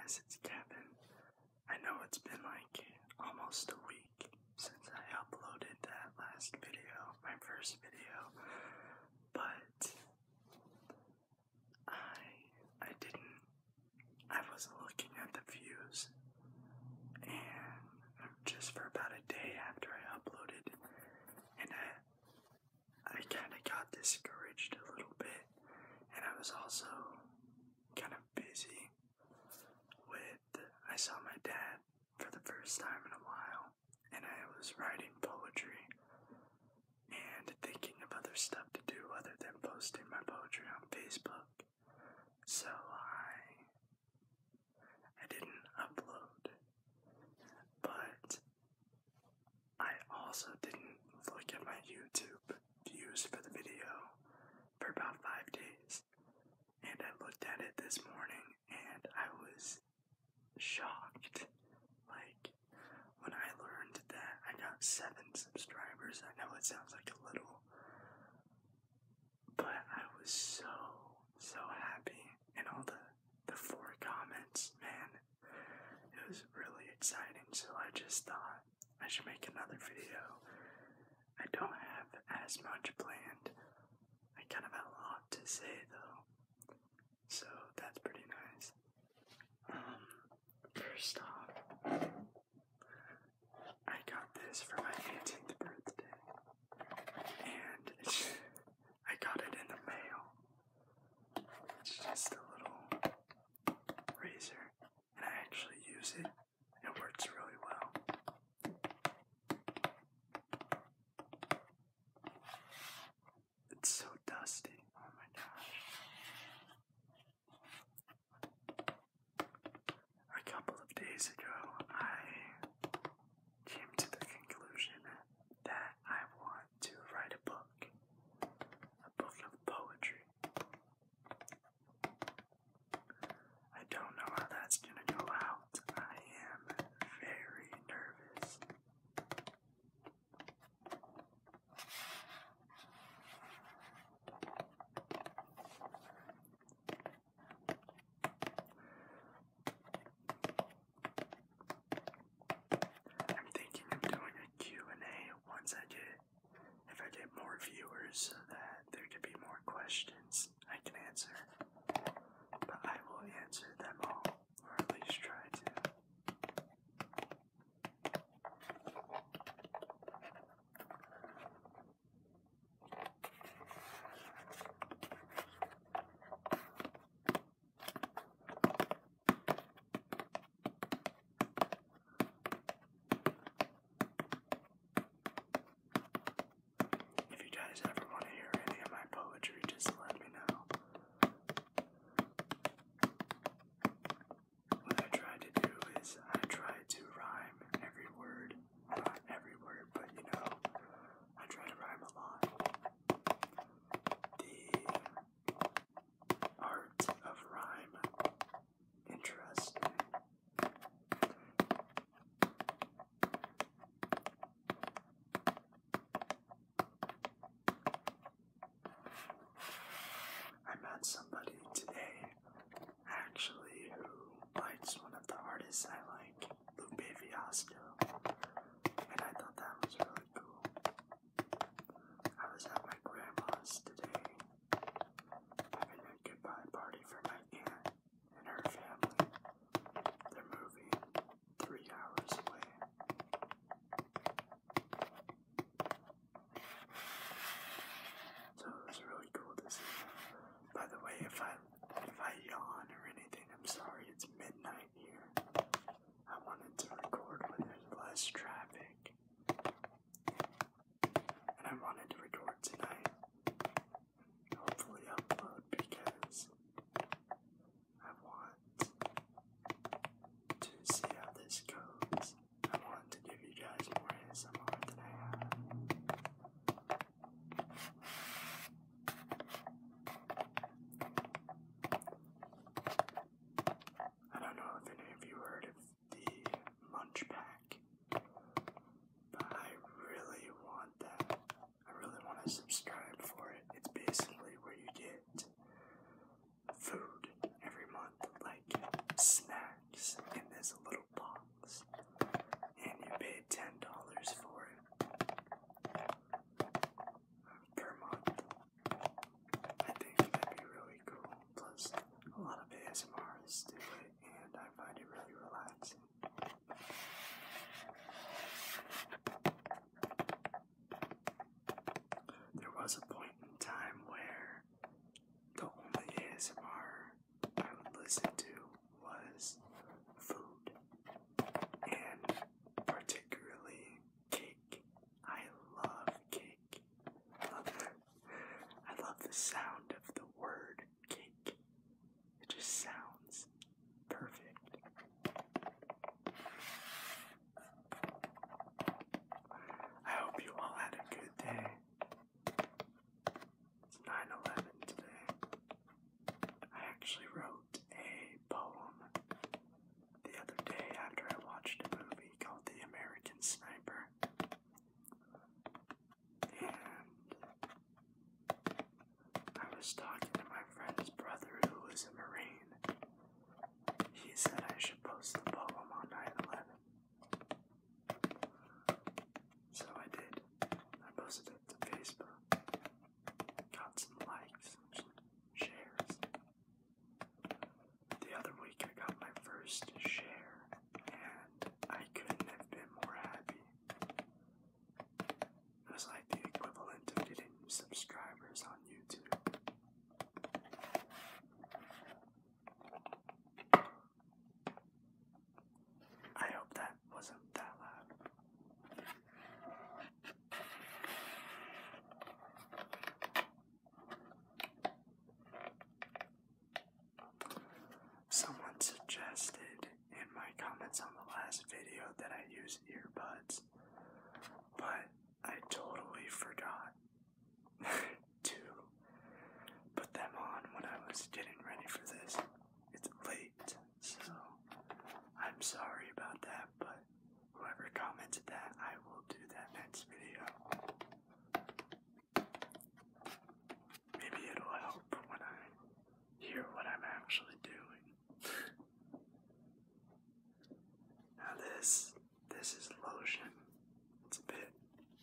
guys, it's Kevin. I know it's been like almost a week since I uploaded that last video, my first video, but I didn't, I wasn't looking at the views, and just for about a day after I uploaded, and I kind of got discouraged a little bit, and I was also kind of busy I saw my dad for the first time in a while, and I was writing poetry and thinking of other stuff to do other than posting my poetry on Facebook. So I didn't upload, but I also didn't look at my YouTube views for the video for about 5 days, and I looked at it this morning and I was shocked. Like, when I learned that I got 7 subscribers, I know it sounds like a little, but I was so happy, and all the 4 comments, man, it was really exciting. So I just thought I should make another video. I don't have as much planned. I kind of have a lot to say though, so that's pretty nice. First off, I got this for my 18th birthday, and I got it in the mail. It's just a little razor, and I actually use it. It works really well. It's so dusty. Oh my gosh. A couple of days ago, I came to the conclusion that I want to write a book of poetry. I don't know how that's gonna go out. I am very nervous. I'm thinking of doing a Q&A once if I get more viewers, so that there could be more questions I can answer. But I will answer them all, or at least try to. If you guys ever want to hear any of my poetry, just let me know. What I try to do is I try to rhyme every word. Not every word, but you know, I try to rhyme a lot. The art of rhyme interests me. I met somebody today, actually, who likes one of the artists I like, Lupe Fiasco, and I thought that was really cool. I was at my grandma's today, having a goodbye party for my aunt and her family. They're moving 3 hours away. So it was really cool to see. By the way, if I yawn or anything, I'm sorry. It's midnight here. I wanted to record when there's as a little box, and you pay $10 for it per month. I think that'd be really cool. Plus, a lot of ASMRs do it, and I find it really relaxing. There was a point in time where the only ASMR I would listen to was food, and particularly cake. I love cake. I love the sound of the word cake. It just sounds perfect. I hope you all had a good day. It's 9/11 today. I actually wrote a poem the other day after I watched a movie called The American Sniper. And I was talking to my friend's brother who was a Marine. He said I should post the poem on 9/11. So I did. I posted it to Facebook. Got some likes, some shares. The other week I got my first share, and I couldn't have been more happy. It was like the equivalent of getting subscribers on YouTube. I hope that wasn't that loud. Someone suggested in my comments on the last video that I use earbuds, but I totally forgot to put them on when I was getting ready for this. It's late, so I'm sorry about that, but whoever commented that, I will do that next video. Maybe it'll help when I hear what I'm actually doing. Now this is lotion. It's a bit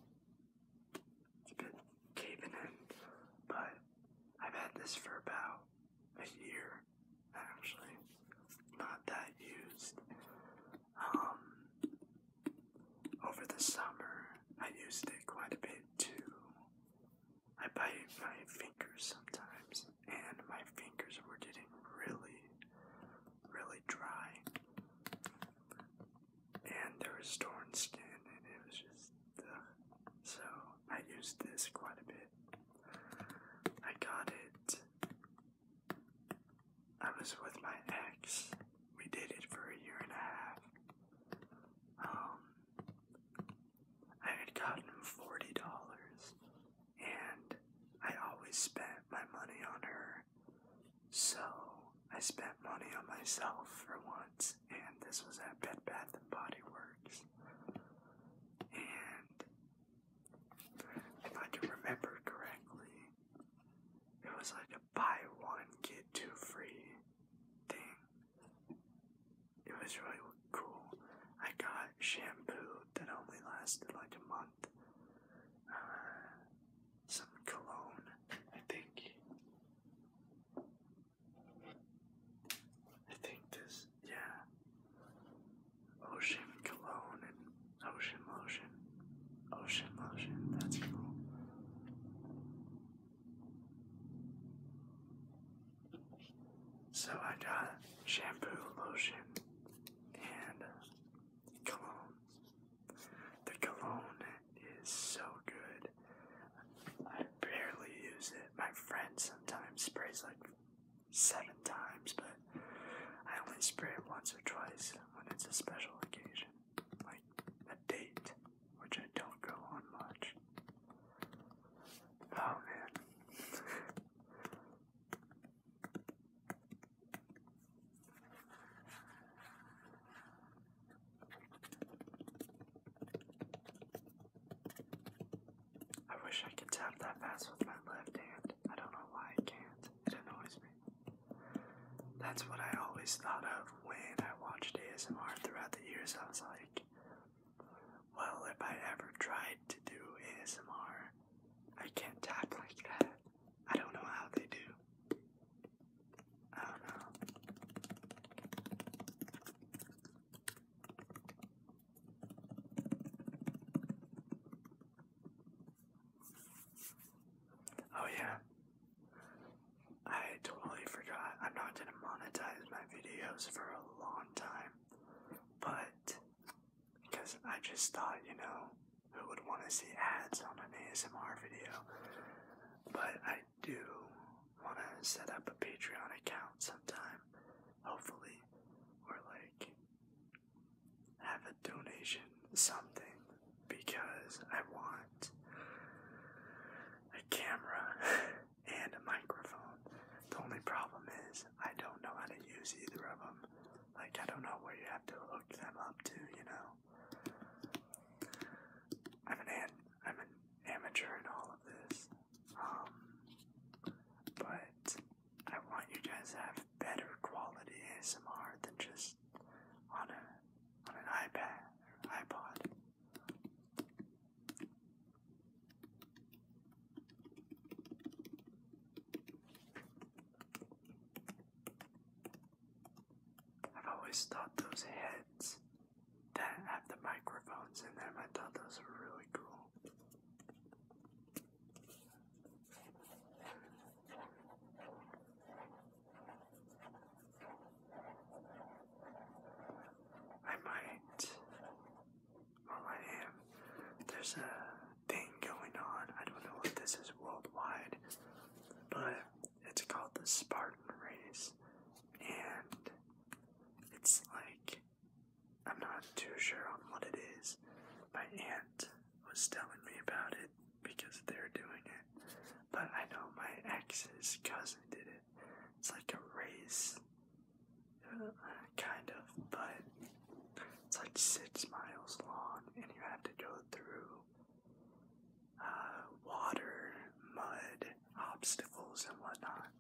caving in, but I've had this for about a year, actually. Not that used. Over the summer, I used it quite a bit too. I bite my fingers sometimes, and my fingers were getting really, really dry. And there was torn skin, and it was just, so I used this quite a bit. I got it. I was with my ex. We did it for a year and a half. I had gotten $40, and I always spent my money on her. So I spent money on myself for once, and this was at Bed Bath & Body Works. And if I can remember correctly, it was like a buy one, get two free thing. It was really cool. I got shampoo that only lasted like a month. Some cologne, I think this, yeah. Ocean cologne and ocean lotion. Ocean lotion, that's cool. So I got shampoo, lotion, and cologne. The cologne is so good. I barely use it. My friend sometimes sprays like 7 times, but I only spray it once or twice when it's a special occasion, like a date, which I don't go on much. Oh man. I wish I could tap that fast with my left hand. I don't know why I can't. It annoys me. That's what I always thought of when I watched ASMR course, I was like, well, if I ever tried to do ASMR, I can't tap like that. I don't know how they do. I don't know. Oh yeah, I totally forgot. I'm not gonna monetize my videos for a long time, but because I just thought, who would want to see ads on an ASMR video? But I do want to set up a Patreon account sometime, hopefully, or like have a donation, something, because I want a camera and a microphone. The only problem is I don't know how to use either of them. Like, I don't know where you have to hook them up to, I'm an amateur in all of this. But I want you guys to have better quality ASMR than just on an iPad or iPod. I've always thought those heads that have the microphones in them, I thought those were really cool. I might, well, I am. There's a thing going on. I don't know if this is worldwide, but it's called the Spartan Race. And it's like, I'm not too sure on what it is. My aunt was telling me about it because they're doing it. But I know my ex's cousin did it. It's like a race, kind of, but it's like 6 miles long, and you have to go through water, mud, obstacles, and whatnot.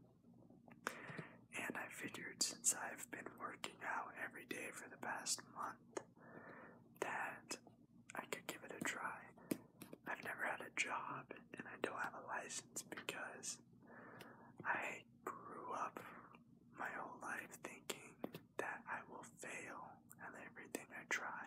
And I figured, since I've been working out every day for the past month, that I could give it a try. I've never had a job, and I don't have a license because I grew up my whole life thinking that I will fail at everything I try.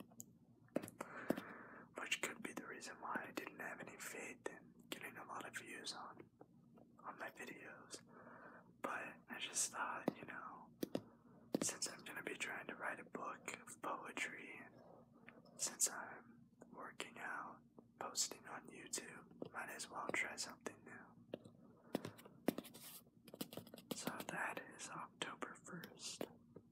Which could be the reason why I didn't have any faith in getting a lot of views on my videos. But I just thought, since I'm going to be trying to write a book of poetry, and since I'm working out, posting on YouTube, might as well try something new. So that is October 1st.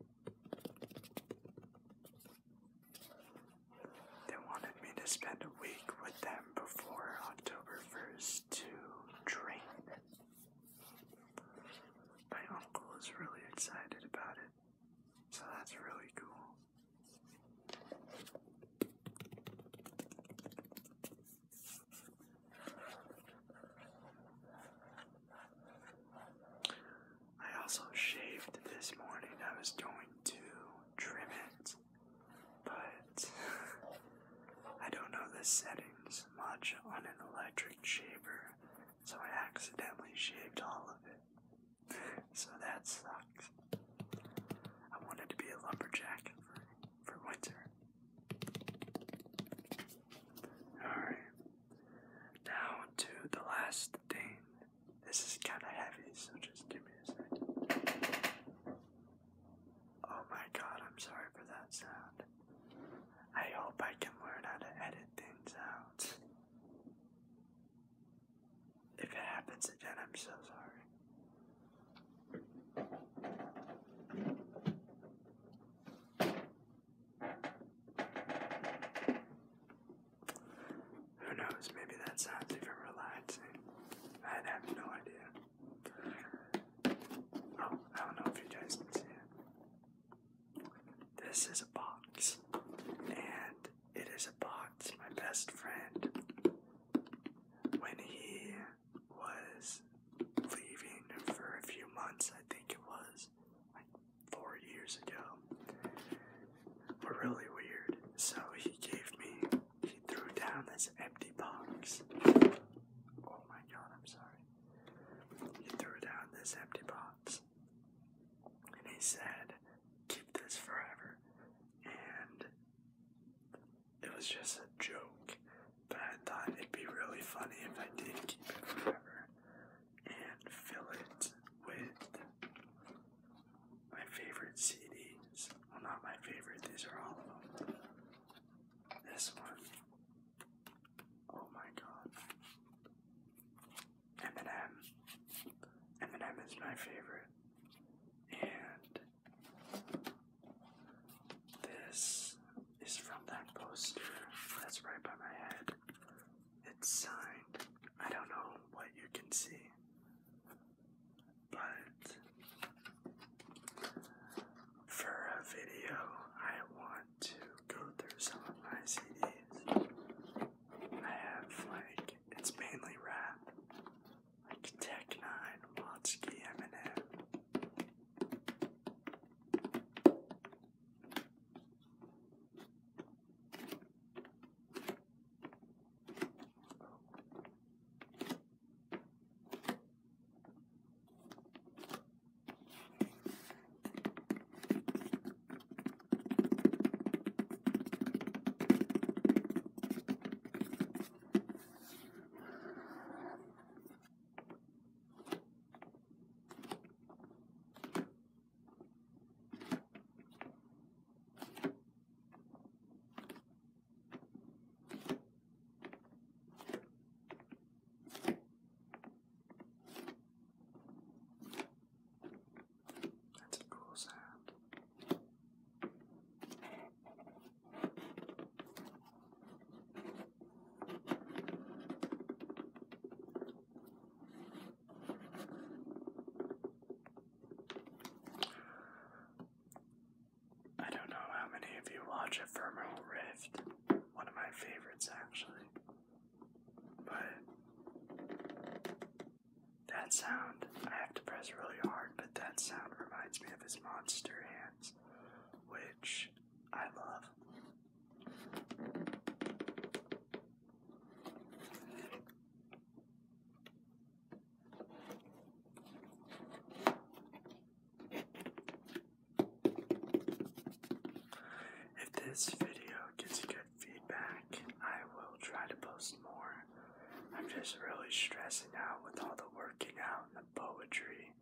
They wanted me to spend a week with them before October 1st to train. My uncle is really excited about it, so that's really cool. I also shaved this morning. I was going to trim it, but I don't know the settings much on an electric shaver, so I accidentally shaved all of it. So that sucks. I wanted to be a lumberjack for winter. Alright, now to the last thing. This is kind of heavy, so just give me a second. Oh my god, I'm sorry for that sound. I hope I can learn how to edit things out. If it happens again, I'm so sorry. Who knows, maybe that sounds even relaxing. I have no idea. Oh, I don't know if you guys can see it. This is a box, and it is a box my best friend, when he was leaving for a few months, I think it was, like 4 years ago. We're this empty box. And he said, keep this forever. And it was just a joke, but I thought it'd be really funny if I did keep it forever and fill it with my favorite CDs. Well, not my favorite, these are all of them. This one, oh my god, Eminem. Eminem is my favorite. And this is from that poster that's right by my head. It's signed. I don't know what you can see, but for a video, I want to go through some of my CDs. I have, like, it's mainly rap, like Tech Nine, Watsky, Eminem. That's a cool sound. I don't know how many of you watch Ephemeral Rift, one of my favorites actually, but that sound, I have to press really hard, but that sound reminds me of his monster hands, which I love. If this video gets good feedback, I will try to post more. I'm just really stressing out with all the working out and the poetry.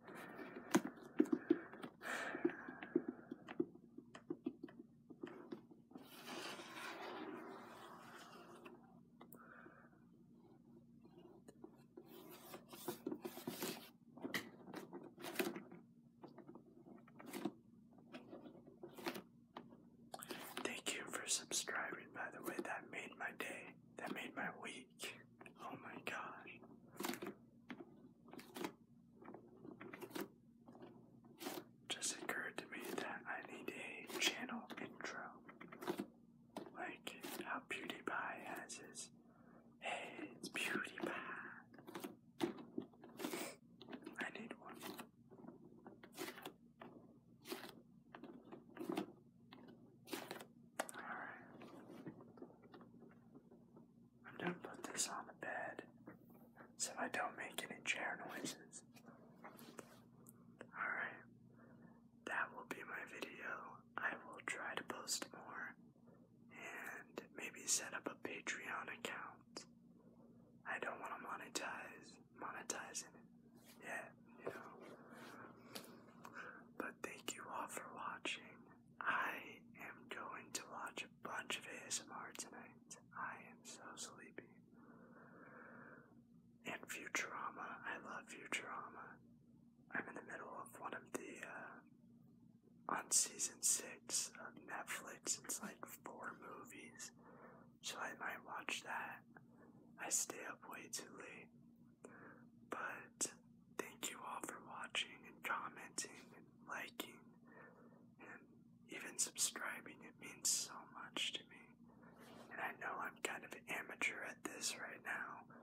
Thank you for subscribing, by the way. That made my day. That made my week. Oh my gosh. Just occurred to me that I need a channel intro. Like how PewDiePie has his, hey, it's PewDiePie. I need one. Alright. I'm gonna put this on the bed so I don't make any chair noises. Alright. That will be my video. I will try to post more and maybe set up a Patreon account. I don't want to monetize it yet, you know. But thank you all for watching. I am going to watch a bunch of ASMR tonight. I am so sleepy. And Futurama. I love Futurama. I'm in the middle of one of the, on season 6 of Netflix. It's like 4 movies. So I might watch that. I stay up way too late. But thank you all for watching and commenting and liking and even subscribing. It means so much to me. And I know I'm kind of amateur at this right now,